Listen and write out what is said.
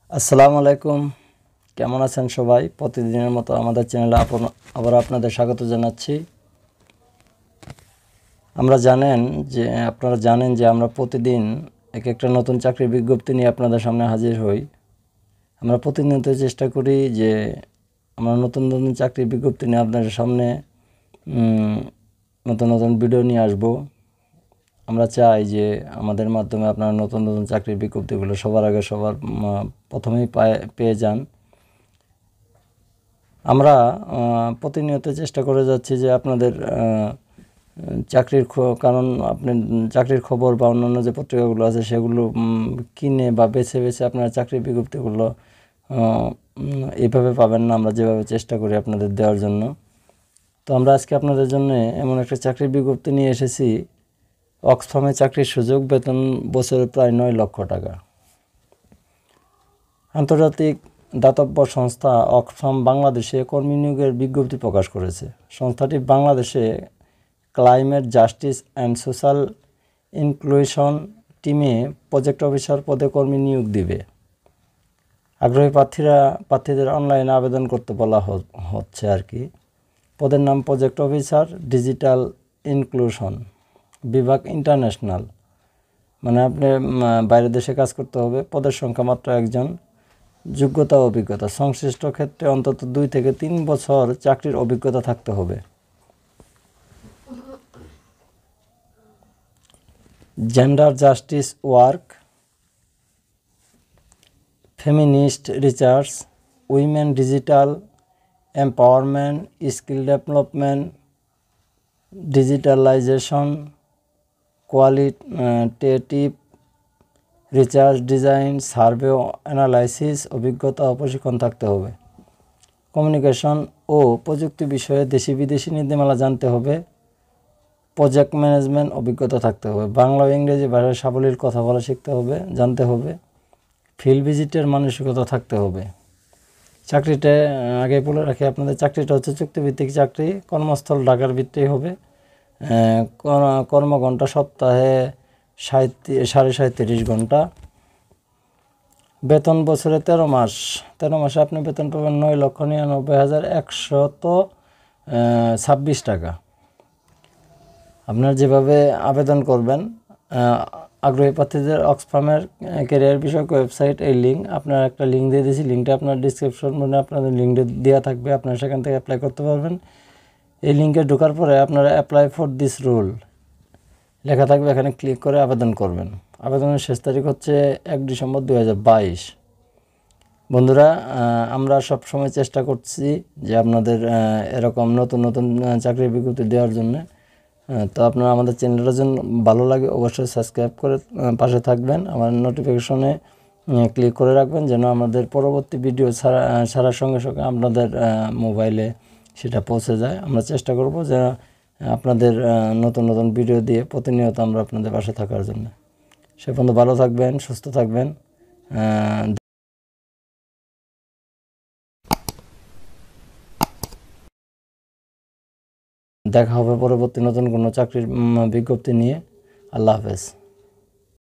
আসসালামু আলাইকুম, কেমন আছেন সবাই? প্রতিদিনের মতো আমাদের চ্যানেলে আবার আপনাদের স্বাগত জানাচ্ছি। আপনারা জানেন যে আমরা প্রতিদিন এক একটা নতুন চাকরির বিজ্ঞপ্তি নিয়ে আপনাদের সামনে হাজির হই। আমরা প্রতিনিয়ত চেষ্টা করি যে আমরা নতুন নতুন চাকরির বিজ্ঞপ্তি নিয়ে আপনাদের সামনে নতুন নতুন ভিডিও নিয়ে আসব। আমরা চাই যে আমাদের মাধ্যমে আপনারা নতুন নতুন চাকরির বিজ্ঞপ্তিগুলো সবার আগে প্রথমেই পেয়ে যান। আমরা প্রতিনিয়ত চেষ্টা করে যাচ্ছি যে আপনাদের কারণ আপনি চাকরির খবর বা অন্যান্য যে পত্রিকাগুলো আছে সেগুলো কিনে বা বেছে বেছে আপনারা চাকরির বিজ্ঞপ্তিগুলো এইভাবে পাবেন না, আমরা যেভাবে চেষ্টা করি আপনাদের দেওয়ার জন্য। তো আমরা আজকে আপনাদের জন্য এমন একটা চাকরির বিজ্ঞপ্তি নিয়ে এসেছি। অক্সফামে চাকরির সুযোগ, বেতন বছরে প্রায় 9 লক্ষ টাকা। আন্তর্জাতিক দাতব্য সংস্থা অক্সফাম বাংলাদেশে কর্মী নিয়োগের বিজ্ঞপ্তি প্রকাশ করেছে। সংস্থাটি বাংলাদেশে climate justice and social inclusion টিমে প্রজেক্ট অফিসার পদে কর্মী নিয়োগ দিবে। আগ্রহী প্রার্থীদের অনলাইনে আবেদন করতে বলা হচ্ছে আর কি। পদের নাম প্রজেক্ট অফিসার, ডিজিটাল ইনক্লুশন, বিভাগ ইন্টারন্যাশনাল, মানে আপনি বাইরের দেশে কাজ করতে হবে। পদের সংখ্যা মাত্র একজন। যোগ্যতা ও অভিজ্ঞতা, সংশ্লিষ্ট ক্ষেত্রে অন্তত 2 থেকে 3 বছর চাকরির অভিজ্ঞতা থাকতে হবে। Gender justice work, feminist research, women digital empowerment, skill development, digitalization, qualitative research, design, survey ও অ্যানালাইসিস। অভিজ্ঞতা ও প্রশিক্ষণ থাকতে হবে। কমিউনিকেশন ও প্রযুক্তি বিষয়ে দেশি বিদেশি নীতিমালা জানতে হবে। প্রজেক্ট ম্যানেজমেন্ট অভিজ্ঞতা থাকতে হবে। বাংলা ও ইংরেজি ভাষায় সাবলীল কথা বলা জানতে হবে। ফিল্ড ভিজিটের মানসিকতা থাকতে হবে। চাকরিটা আগে বলে রাখি, আপনাদের চাকরিটা হচ্ছে চুক্তিভিত্তিক চাকরি। কর্মস্থল ঢাকার ভিত্তিক হবে। কর্মঘণ্টা সপ্তাহে 37.5 ঘন্টা। বেতন বছরে 13 মাস। 13 মাসে আপনি বেতন পাবেন 9,99,126 টাকা। আপনারা যেভাবে আবেদন করবেন, আগ্রহী প্রার্থীদের অক্সফামের ক্যারিয়ার বিষয়ক ওয়েবসাইট, এই লিঙ্ক আপনার একটা লিঙ্ক দিয়ে দিয়েছি। লিঙ্কটা আপনার ডিসক্রিপশন মানে আপনাদের লিঙ্কটা দেওয়া থাকবে, আপনারা সেখান থেকে অ্যাপ্লাই করতে পারবেন। এই লিঙ্কে ঢোকার পরে আপনারা অ্যাপ্লাই ফর দিস রোল লেখা থাকবে, এখানে ক্লিক করে আবেদন করবেন। আবেদনের শেষ তারিখ হচ্ছে 1 ডিসেম্বর 2022। বন্ধুরা, আমরা সব সময় চেষ্টা করছি যে আপনাদের এরকম নতুন নতুন চাকরির বিজ্ঞপ্তি দেওয়ার জন্য। তো আপনারা আমাদের চ্যানেলটা জন্য ভালো লাগে অবশ্যই সাবস্ক্রাইব করে পাশে থাকবেন। আমার নোটিফিকেশনে ক্লিক করে রাখবেন যেন আমাদের পরবর্তী ভিডিও ছাড়ার সঙ্গে সঙ্গে আপনাদের মোবাইলে সেটা পৌঁছে যায়। আমরা চেষ্টা করব যে আপনাদের নতুন নতুন ভিডিও দিয়ে প্রতিনিয়ত আমরা আপনাদের পাশে থাকার জন্য। সে পর্যন্ত ভালো থাকবেন, সুস্থ থাকবেন। দেখা হবে পরবর্তী নতুন কোনো চাকরির বিজ্ঞপ্তি নিয়ে। আল্লাহ হাফেজ।